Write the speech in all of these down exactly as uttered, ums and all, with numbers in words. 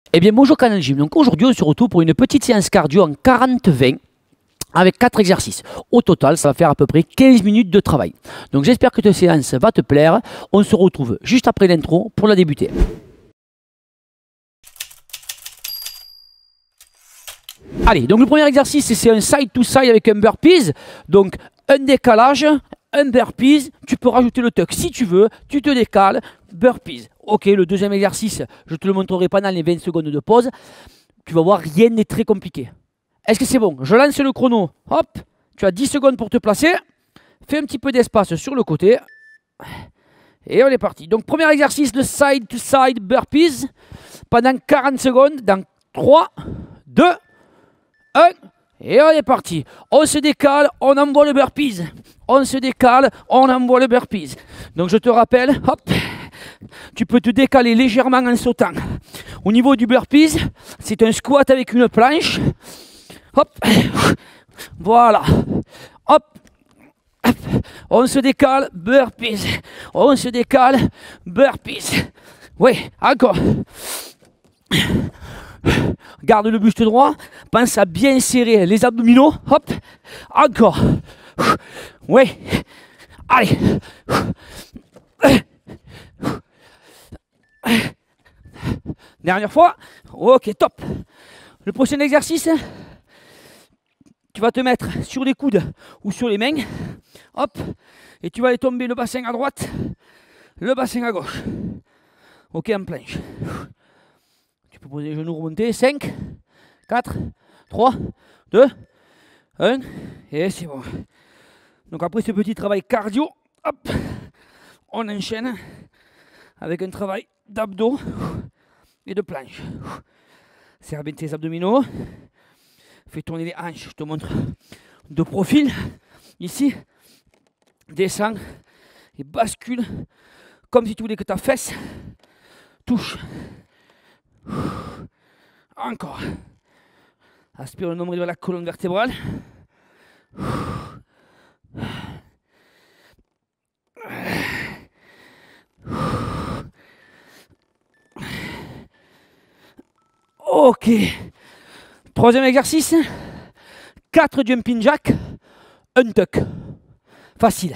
Eh bien, bonjour Canal Gym. Donc aujourd'hui, on se retrouve pour une petite séance cardio en quarante vingt avec quatre exercices. Au total, ça va faire à peu près quinze minutes de travail. Donc j'espère que cette séance va te plaire. On se retrouve juste après l'intro pour la débuter. Allez, donc le premier exercice, c'est un side to side avec un burpees. Donc un décalage, un burpees. Tu peux rajouter le tuck si tu veux. Tu te décales, burpees. Ok, le deuxième exercice, je te le montrerai pendant les vingt secondes de pause. Tu vas voir, rien n'est très compliqué. Est-ce que c'est bon? Je lance le chrono. Hop, tu as dix secondes pour te placer. Fais un petit peu d'espace sur le côté. Et on est parti. Donc, premier exercice de side to side burpees pendant quarante secondes. Dans trois, deux, un. Et on est parti. On se décale, on envoie le burpees. On se décale, on envoie le burpees. Donc, je te rappelle, hop. Tu peux te décaler légèrement en sautant. Au niveau du burpees, c'est un squat avec une planche. Hop. Voilà. Hop. Hop. On se décale, burpees. On se décale, burpees. Oui, encore. Garde le buste droit. Pense à bien serrer les abdominaux. Hop. Encore. Oui. Allez. Dernière fois. Ok, top. Le prochain exercice, tu vas te mettre sur les coudes ou sur les mains. Hop. Et tu vas aller tomber le bassin à droite, le bassin à gauche. Ok, en planche. Tu peux poser les genoux, remonter. cinq, quatre, trois, deux, un. Et c'est bon. Donc après ce petit travail cardio, hop, on enchaîne avec un travail d'abdos et de planche. Serre bien tes abdominaux. Fais tourner les hanches. Je te montre de profil. Ici. Descends et bascule comme si tu voulais que ta fesse touche. Encore. Aspire le nombril vers la colonne vertébrale. Ok. Troisième exercice. quatre jumping jack. Un tuck. Facile.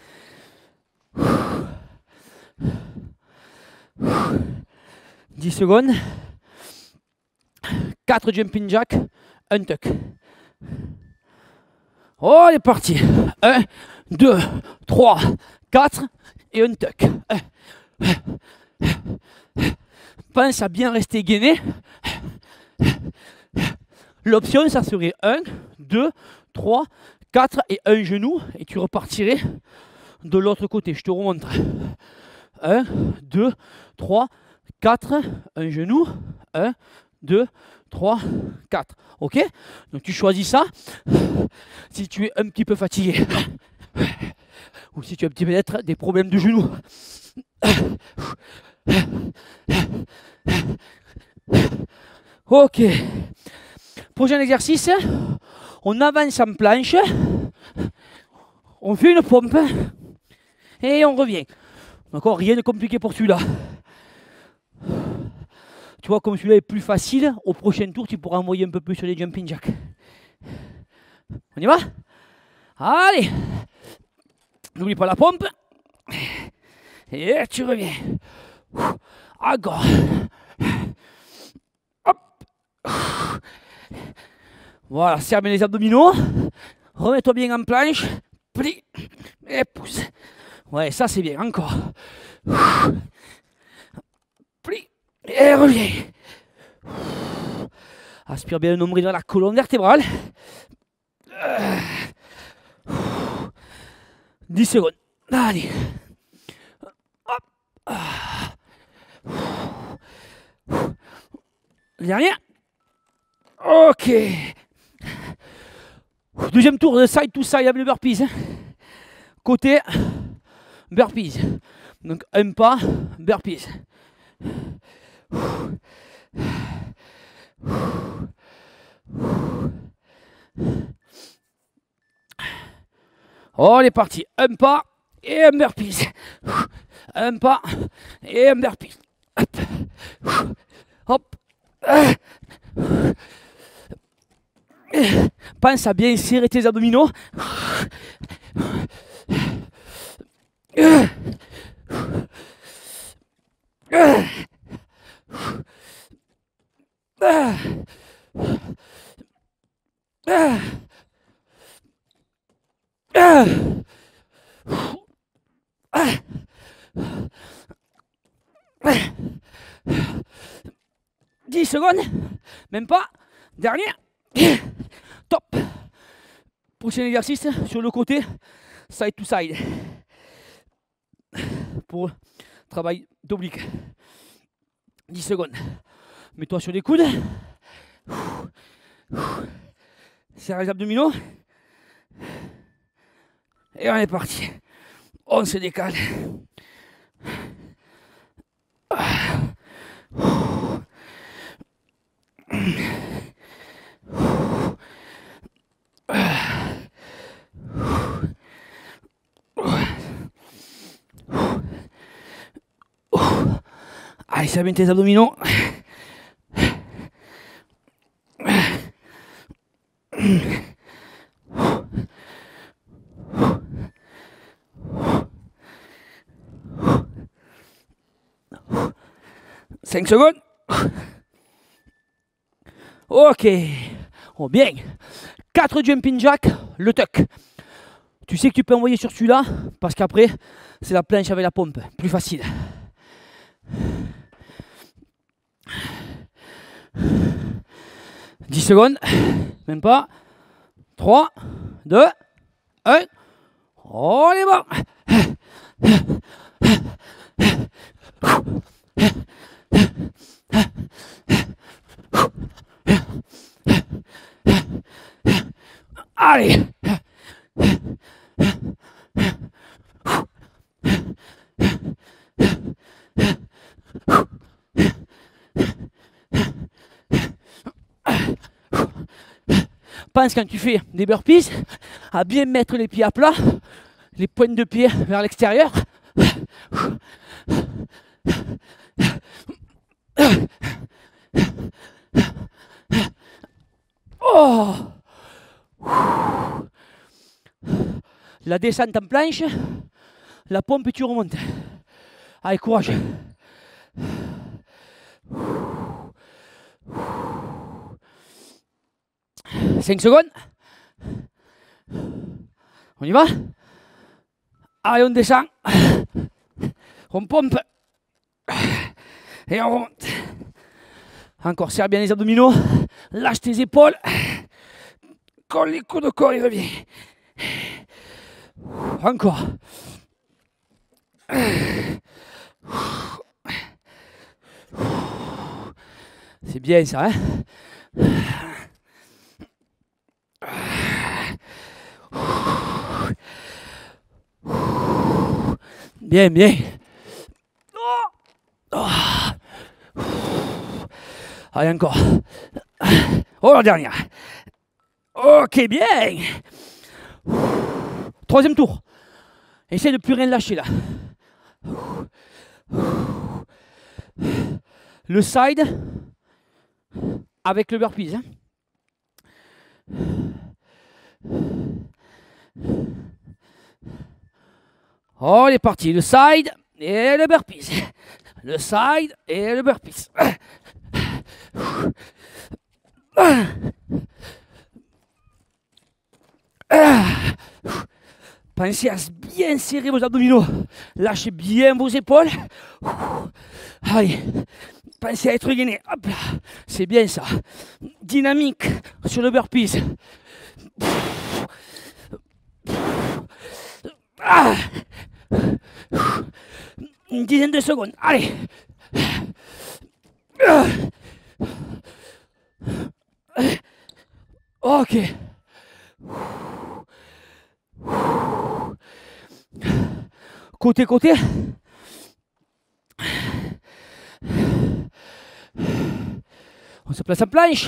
dix secondes. quatre jumping jack. Un tuck. Oh, il est parti. un, deux, trois, quatre et un tuck. Pense à bien rester gainé. L'option, ça serait un, deux, trois, quatre et un genou. Et tu repartirais de l'autre côté. Je te remontre. un, deux, trois, quatre, un genou. un, deux, trois, quatre. Ok? Donc tu choisis ça. Si tu es un petit peu fatigué. Ou si tu as peut-être des problèmes de genoux. Ok. Prochain exercice. On avance en planche. On fait une pompe. Et on revient. D'accord, rien de compliqué pour celui-là. Tu vois, comme celui-là est plus facile, au prochain tour, tu pourras envoyer un peu plus sur les jumping jacks. On y va? Allez. N'oublie pas la pompe. Et tu reviens. Encore. Hop. Voilà, serre bien les abdominaux. Remets-toi bien en planche. Plie. Et pousse. Ouais, ça c'est bien. Encore. Plie. Et reviens. Aspire bien le nombril vers la colonne vertébrale. dix secondes. Allez. Hop. Dernier. Ok. Deuxième tour de side to side avec le burpees. Côté burpees. Donc un pas, burpees. Oh, on est parti. Un pas et un burpees. Un pas et un burpees. Hop. Hop. Pense à bien serrer tes abdominaux. dix secondes, même pas. Dernier. Top. Prochain exercice sur le côté, side to side. Pour travail d'oblique. dix secondes. Mets-toi sur les coudes. Serre les abdominaux. Et on est parti. On se décale. Allez, serre bien tes abdominaux. cinq secondes. Ok. Oh, bien. quatre jumping jack, le tuck. Tu sais que tu peux envoyer sur celui-là parce qu'après, c'est la planche avec la pompe. Plus facile. dix secondes. Même pas. trois, deux, un. On est bon. Allez. Pense quand tu fais des burpees à bien mettre les pieds à plat, les pointes de pied vers l'extérieur. Oh, la descente en planche, la pompe et tu remontes. Allez, courage. cinq secondes. On y va. Allez, on descend. On pompe. Et on remonte. Encore, serre bien les abdominaux. Lâche tes épaules. Colle les coudes au corps et reviens. Encore. C'est bien ça, hein? Bien, bien. Oh. Allez, encore. Oh, la dernière. Ok, bien. Troisième tour. Essaye de plus rien lâcher là. Le side avec le burpees. Hein. Oh, il est parti. Le side et le burpees. Le side et le burpees. Pensez à bien serrer vos abdominaux. Lâchez bien vos épaules. Allez, pensez à être gainé. Hop là, c'est bien ça. Dynamique sur le burpees. Ah. Une dizaine de secondes. Allez. Ok. Côté, côté. On se place en planche.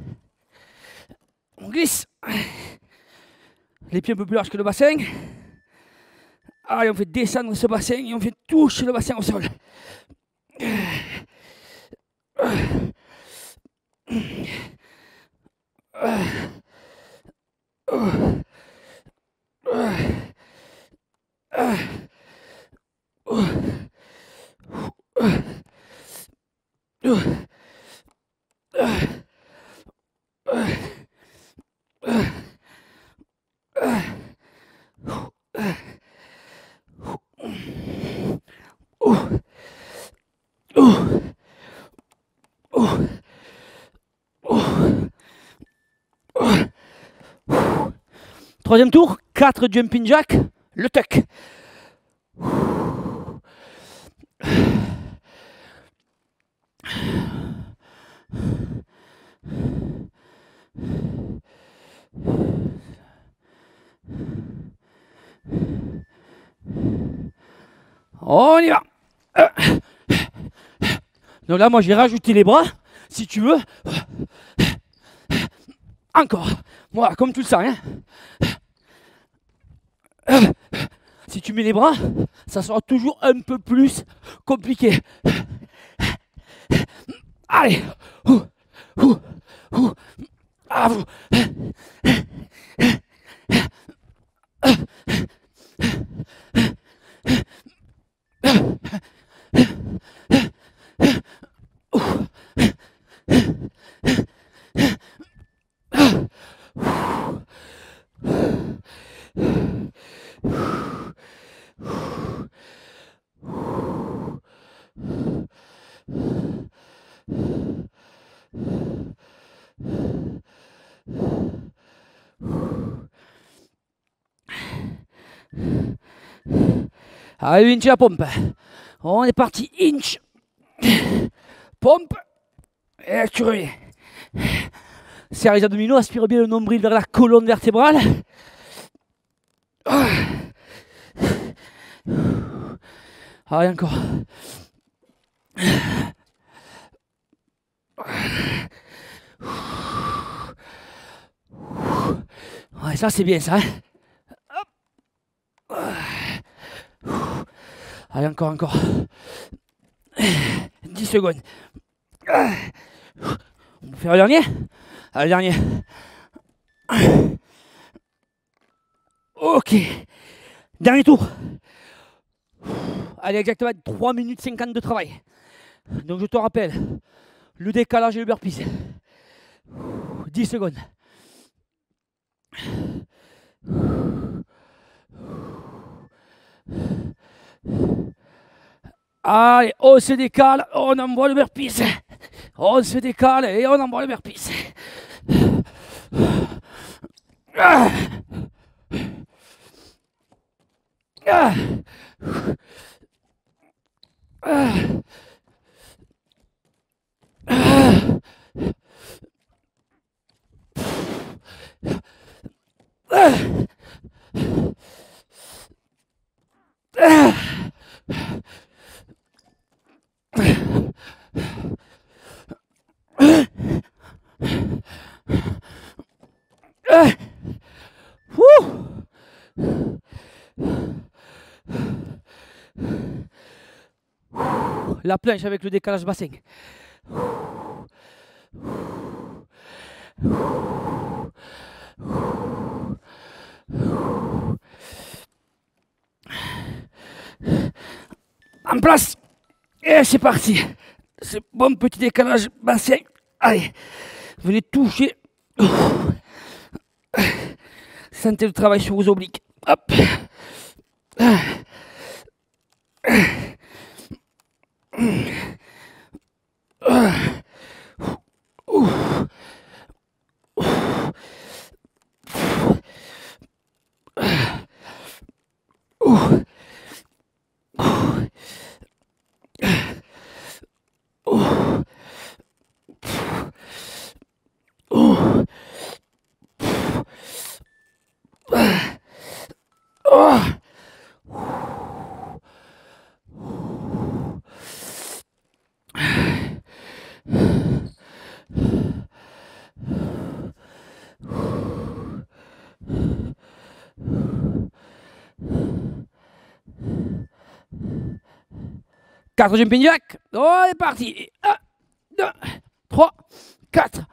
On glisse. Les pieds un peu plus larges que le bassin. Allez, on fait descendre ce bassin et on fait toucher le bassin au sol. Troisième tour, quatre jumping jack, le tuck. On y va. Donc là, moi, j'ai rajouté les bras, si tu veux. Encore. Voilà, comme tu le sens. Hein. Si tu mets les bras, ça sera toujours un peu plus compliqué. Allez. Ouh, ouh, ouh. Ah, vous. Allez, inch la pompe. On est parti, inch. Pompe. Et tu reviens. Serre les abdominaux, aspire bien le nombril vers la colonne vertébrale. Allez, encore. Ouais, ça c'est bien ça. Hop. Allez, encore, encore. dix secondes. On peut faire le dernier. Allez, dernier. Ok. Dernier tour. Allez, exactement trois minutes cinquante de travail. Donc je te rappelle, le décalage et le burpees. dix secondes. Allez, on se décale, on envoie le burpees. On se décale et on envoie le burpees. Ah. Ah. Ah. La planche avec le décalage bassin. En place. Et c'est parti. Ce bon petit décalage bassin. Allez, venez toucher. Sentez le travail sur vos obliques. Hop. quatre jumping jack. On est parti. un, deux, trois, quatre.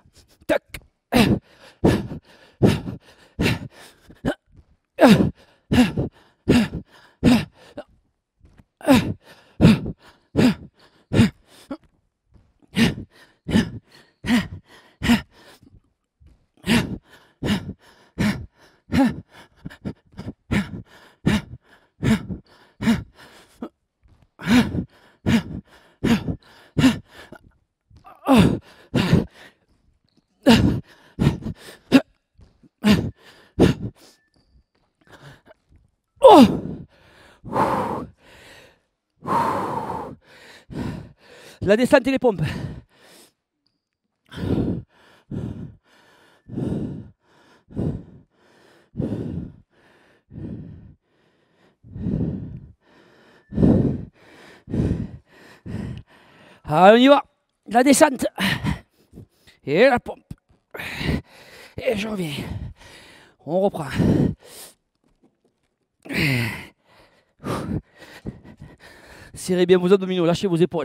Oh. La descente et les pompes. Allez, on y va. La descente. Et la pompe. Et je reviens. On reprend. Serrez bien vos abdominaux, lâchez vos épaules.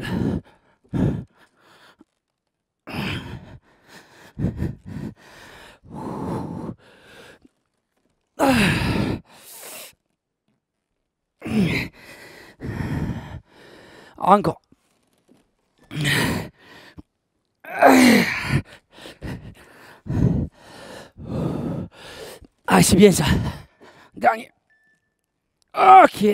Encore. Ah, c'est bien ça. Dernier. Ok.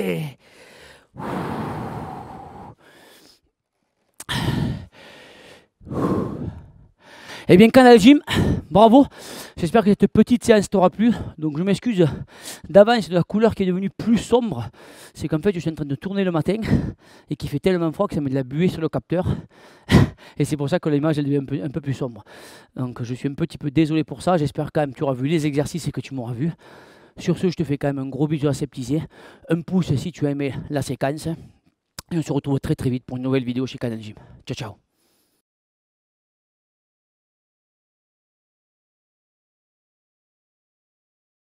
Eh bien, Canal Gym, bravo. J'espère que cette petite séance t'aura plu. Donc, je m'excuse d'avance de la couleur qui est devenue plus sombre. C'est qu'en fait, je suis en train de tourner le matin et qu'il fait tellement froid que ça met de la buée sur le capteur. Et c'est pour ça que l'image elle devient un peu, un peu plus sombre. Donc, je suis un petit peu désolé pour ça. J'espère quand même que tu auras vu les exercices et que tu m'auras vu. Sur ce, je te fais quand même un gros bisou aseptisé. Un pouce si tu as aimé la séquence. Et on se retrouve très très vite pour une nouvelle vidéo chez Canal Gym. Ciao, ciao.